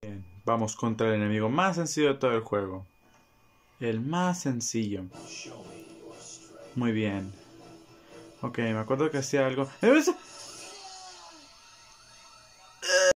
Bien, vamos contra el enemigo más sencillo de todo el juego. El más sencillo. Muy bien. Ok, me acuerdo que hacía algo.